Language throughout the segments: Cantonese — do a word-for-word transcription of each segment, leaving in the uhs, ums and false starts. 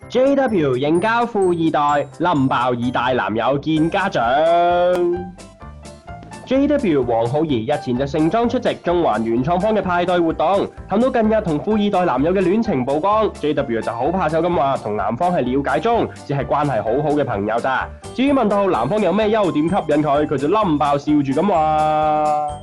J W 應交富二代，冧爆二大男友見家長。J W 黃浩儀日前就盛裝出席中環原創坊嘅派對活動，談到近日同富二代男友嘅戀情曝光 ，J W 就好怕醜咁話同男方係了解中，只係關係好好嘅朋友咋。至於問到男方有咩優點吸引佢，佢就冧爆笑住咁話。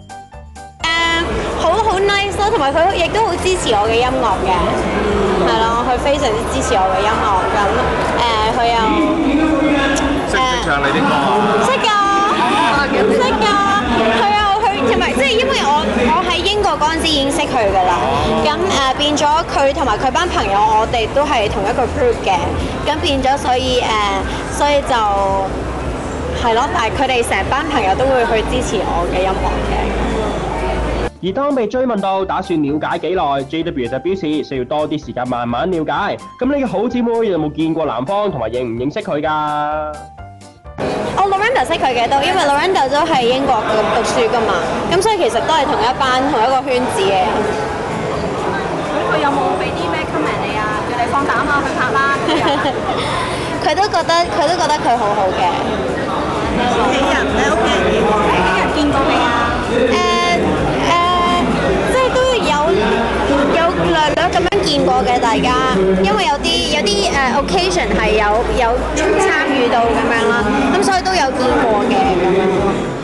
好好 nice 咯，同埋佢亦都好支持我嘅音樂嘅，係咯，佢非常之支持我嘅音樂咁，誒佢又識唔識唱你啲歌啊？ 識㗎，識㗎，佢又佢同埋即係因為我我喺英國嗰陣時已經識佢㗎啦，咁誒變咗佢同埋佢班朋友我哋都係同一個 group 嘅，咁變咗所以誒所以就係咯，但係佢哋成班朋友都會去支持我嘅音樂嘅。 而當被追問到打算了解幾耐 ，J W 就表示需要多啲時間慢慢了解。咁你嘅好姊妹有冇見過男方同埋認唔認識佢㗎？ 我 Lorenda 識佢嘅都，因為 Lorenda 都係英國讀書㗎嘛，咁所以其實都係同一班同一個圈子嘅。 咁佢有冇俾啲咩 comment 你啊？叫你放膽啊去拍啦咁樣。 佢都覺得佢都覺得佢好好嘅。 屋企人咧，屋企人見過你，屋企人見過你啊？ 誒誒，即係都有有略略咁樣見過嘅大家，因為有啲有啲誒 occasion 係有有參與到咁樣啦，咁所以都有見過嘅咁樣。